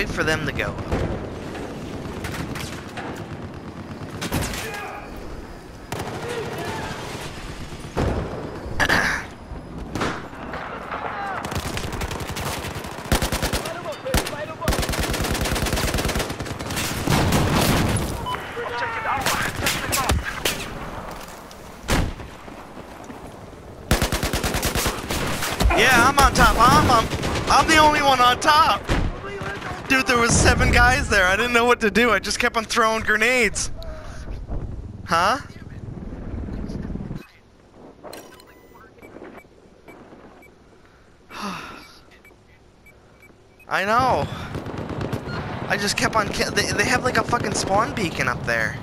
wait for them to go up. Yeah, I'm on top. I'm the only one on top. Dude, there was 7 guys there. I didn't know what to do. I just kept on throwing grenades. Huh? I know. I just kept on. They have like a fucking spawn beacon up there.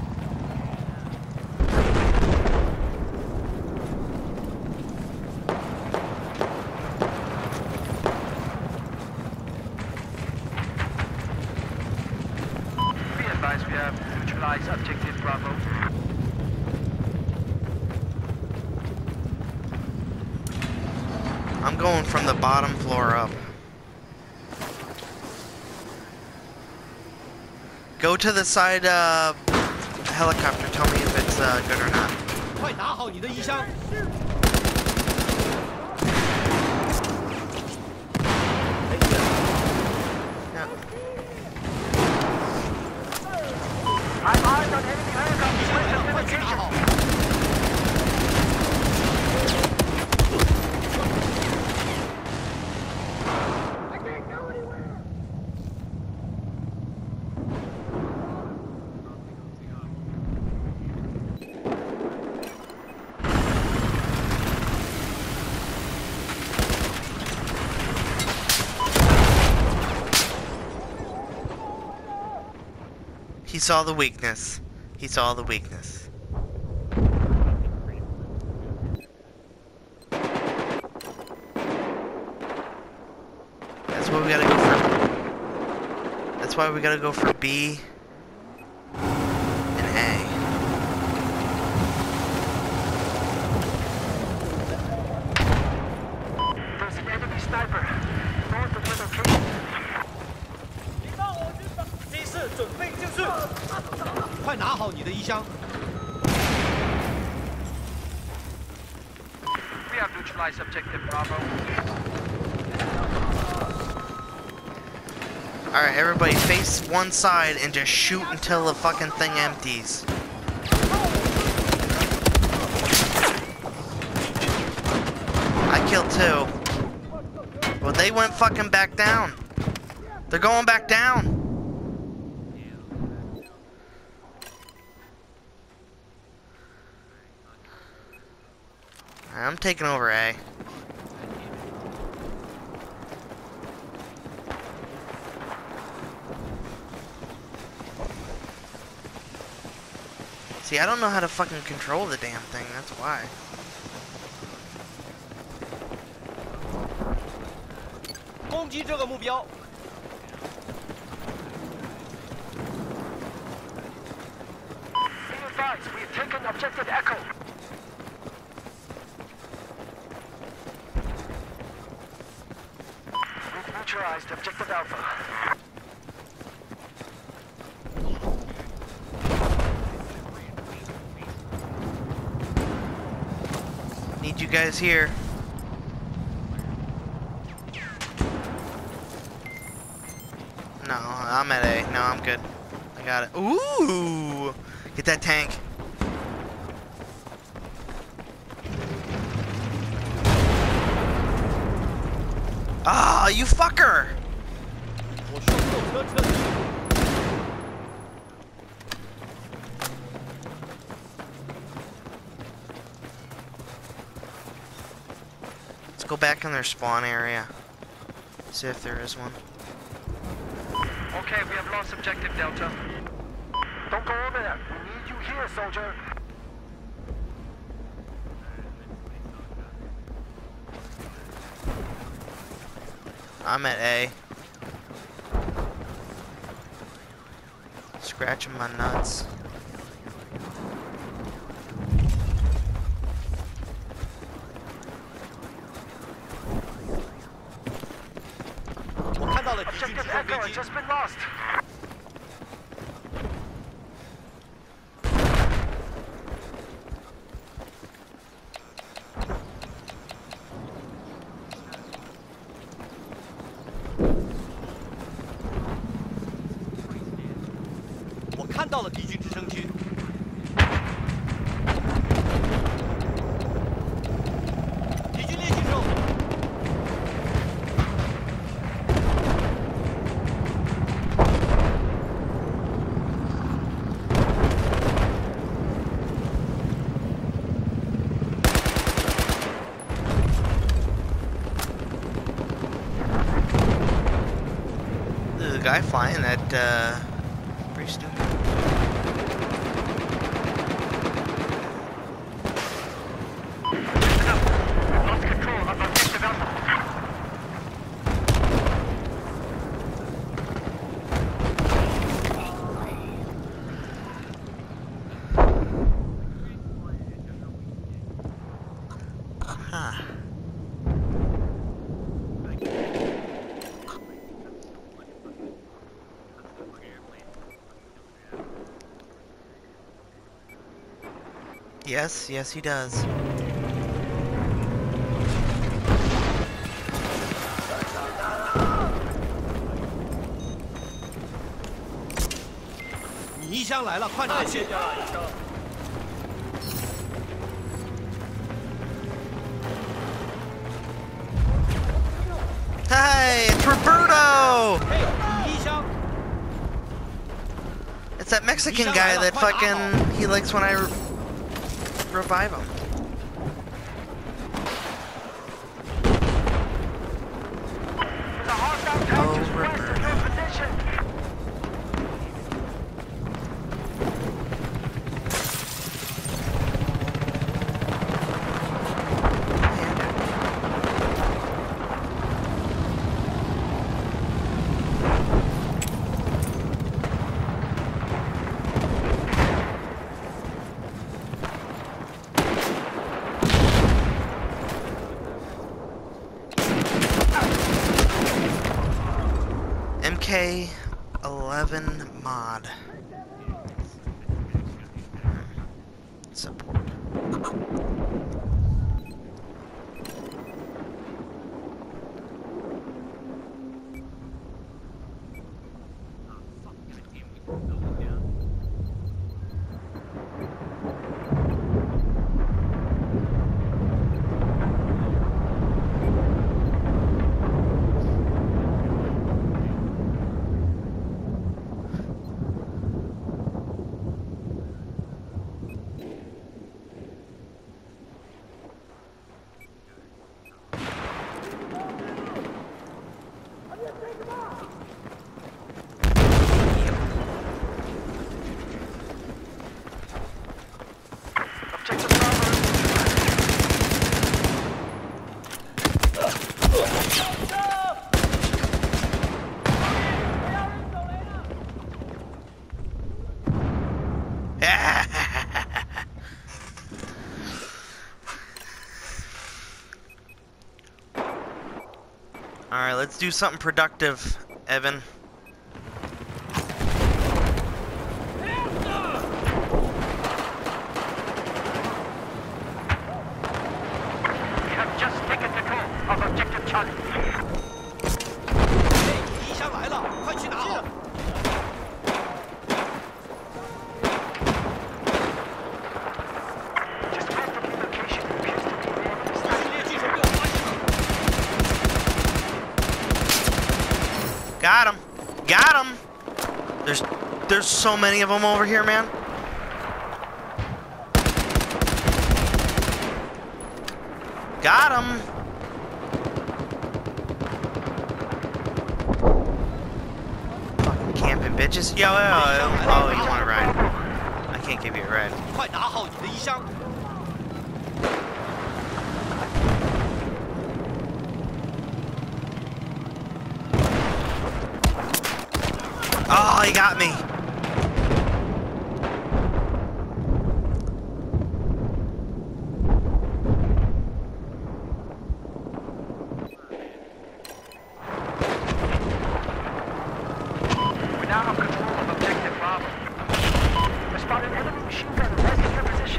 We have neutralized objective Bravo. I'm going from the bottom floor up. Go to the side helicopter. Tell me if it's good or not. 快拿好你的衣箱。 I'm eyes on enemy helicopter. 快去拿好。 He saw the weakness. He saw the weakness. That's why we gotta go for. That's why we gotta go for B and A. There's an enemy sniper north of the location. 机室准备进去。快拿好你的衣箱。 We have neutralized objective Bravo. Alright, everybody face one side and just shoot until the fucking thing empties. I killed 2. Well, they went fucking back down. They're going back down. I'm taking over A. See, I don't know how to fucking control the damn thing, that's why. Be advised, we have taken objective Echo. We've neutralized objective Alpha. Need you guys here. No, I'm at A. No, I'm good. I got it. Ooh! Get that tank. Ah, you fucker! Let's go back in their spawn area. See if there is one. Okay, we have lost objective Delta. Don't go over there. We need you here, soldier. I'm at A. Scratching my nuts. 我看到了敌军 Echo has just been lost. 我看到了敌军直升机。敌军猎击手。 The guy flying that, pretty stupid. Lost control of objective Alpha. Huh. Yes, yes he does. 你一箱来了，快拿去！ Hey, it's Roberto! 嘿，你一箱。 It's that Mexican guy that fucking he likes when I revive him. The hostile tank is west of your position. MK11 mod. Support. Objective Bravo. Alright, let's do something productive, Evan. We have just taken control of objective Charlie. 嘿，你一箱来了，快去拿好！ Just west of your location appears to be the enemy's 敌军猎击手被我发现了。 Got him. Got him. There's so many of them over here, man. Got him. Fucking camping bitches. Yo, oh, you want a ride? I can't give you a ride. 快拿好你的衣箱！ Oh, he got me. now have control of objective Bravo. I spotted enemy machine gun west of your position.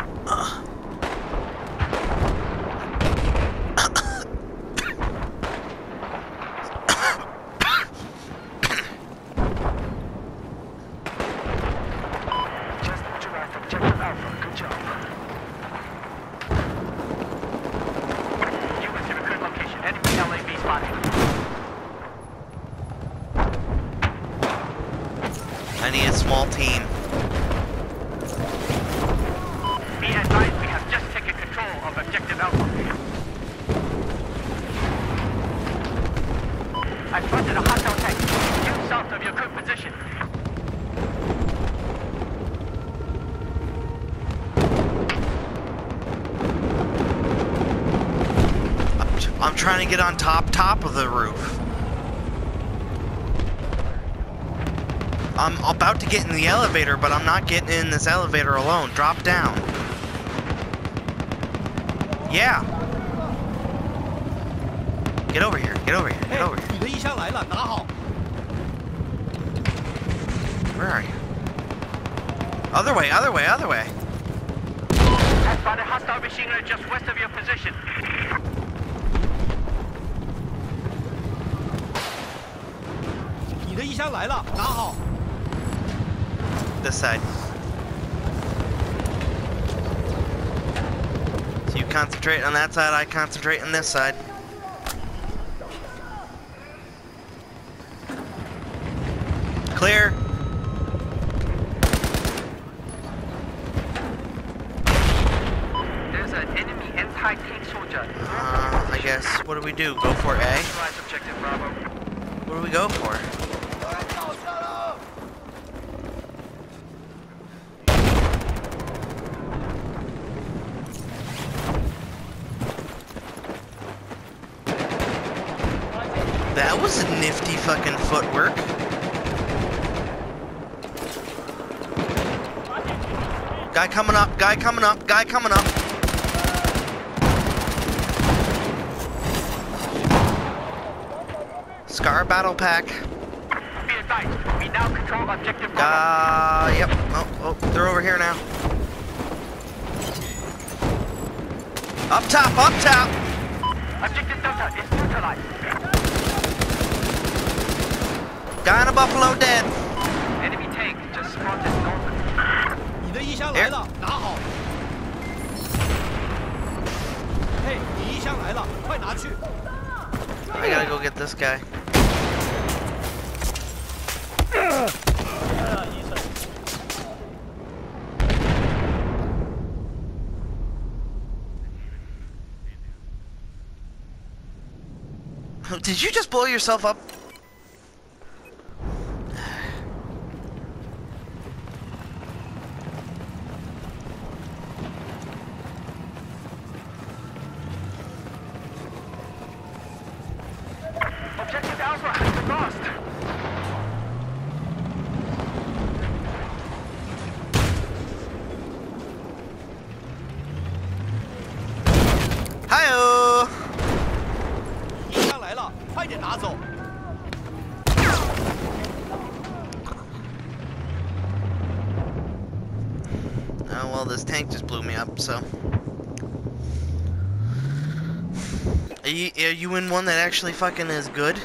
Just neutralized objective Alpha. Good job. You went to the good location. Enemy LAV spotted. I need a small team. Be advised, we have just taken control of objective Alpha. I spotted a hostile tank due south of your good position. I'm trying to get on top of the roof. I'm about to get in the elevator, but I'm not getting in this elevator alone. Drop down. Yeah. Get over here. Get over here. Get over here. 你的衣箱来了，拿好。 Where are you? Other way, other way, other way. I spotted hostile machine gun just west of your position. This side. So you concentrate on that side, I concentrate on this side. Clear. There's an enemy anti-tank soldier. I guess, what do we do? Go for A? Neutralize objective Bravo. What do we go for? That was a nifty fucking footwork. Guy coming up, guy coming up, guy coming up. Scar battle pack. Be advised, we now control objective Bravo. Yep. Oh, they're over here now. Up top, up top. Objective Delta is neutralized. Guy in a buffalo dead. Enemy tank just spotted northern. 你的衣箱来了，拿好。嘿，你衣箱来了，快拿去。 I gotta go get this guy. Did you just blow yourself up? Objective Alpha has been lost. Hi-oh! 衣箱来了，快点拿走。 Oh, well, this tank just blew me up, so... Are you in one that actually fucking is good?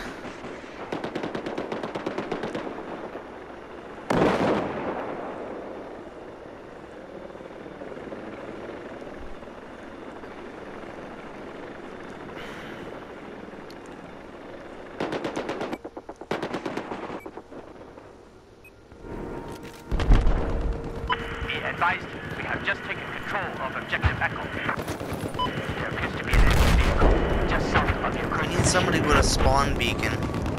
Be advised, we have just taken control of objective Echo. There appears to be an enemy vehicle just south of your I current need somebody with a spawn beacon.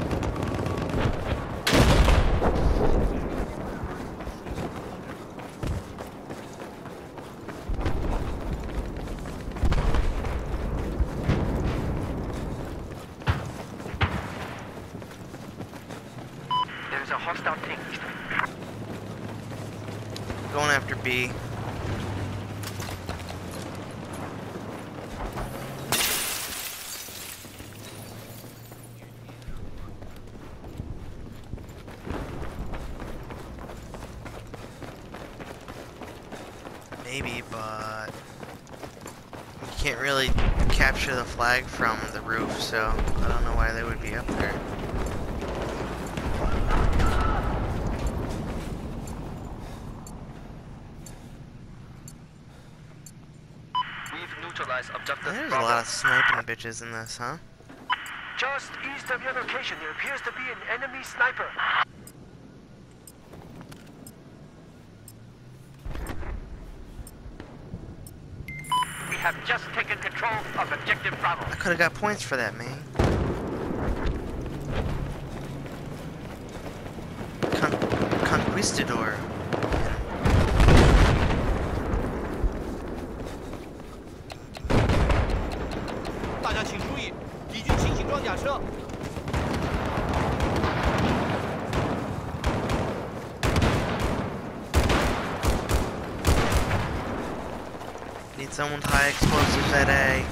There's a hostile tank. Going after B. Maybe, but you can't really capture the flag from the roof, so I don't know why they would be up there. We've neutralized objective There's a Bravo. lot of sniping bitches in this, huh? Just east of your location, there appears to be an enemy sniper. We have just taken control of objective Bravo. I could have got points for that, man. Conquistador. 大家请注意，敌军轻型装甲车。 Need someone with high explosives at A.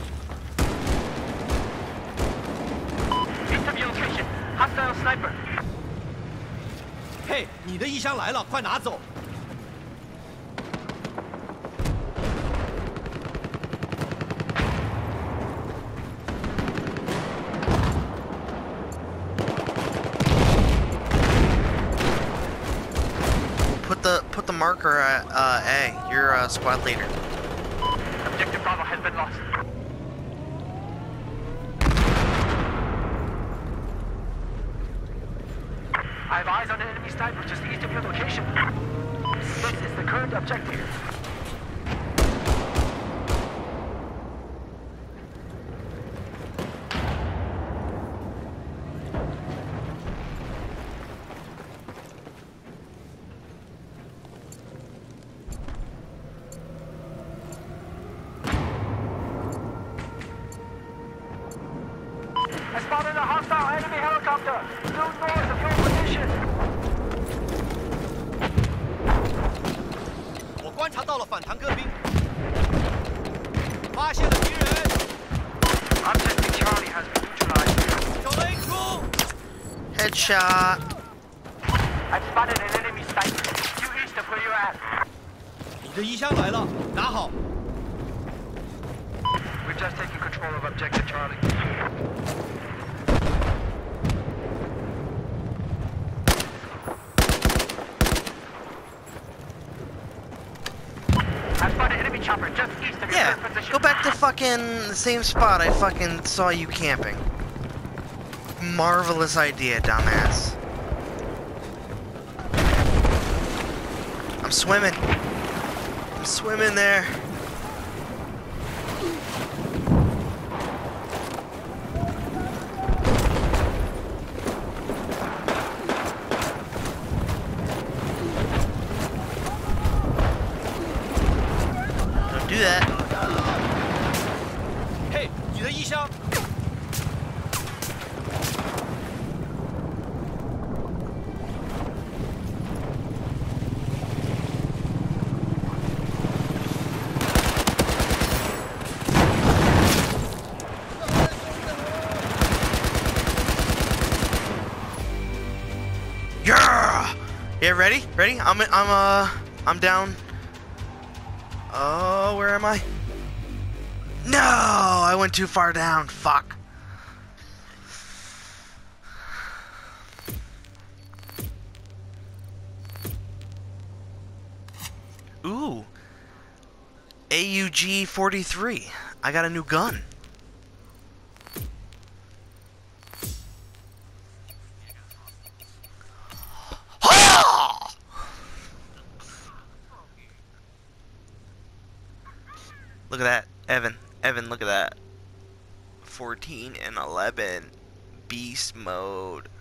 East of your location, hostile sniper. 嘿，你的衣箱来了，快拿走！ Put the marker at A. You're a squad leader. Objective Bravo has been lost. I have eyes on an enemy sniper just east of your location. This is the current objective. I spotted a hostile enemy helicopter due north of your position. 我观察到了反坦克兵，发现了敌人， Objective Charlie has been neutralized. 找到一处。 Headshot. I've spotted an enemy sniper due east of where you're at. 你的衣箱来了，拿好。 We've just taken control of Objective Charlie. I spotted enemy chopper just east of your Yeah, current position. go back to fucking the same spot I fucking saw you camping. Marvelous idea, dumbass. I'm swimming. I'm swimming there. Don't do that. 嘿，你的衣箱。 Yeah! Yeah, ready? Ready? I'm down. Oh, where am I? No! I went too far down. Fuck. Ooh. AUG 43. I got a new gun. Look at that, Evan. Evan, look at that. 14 and 11. Beast mode.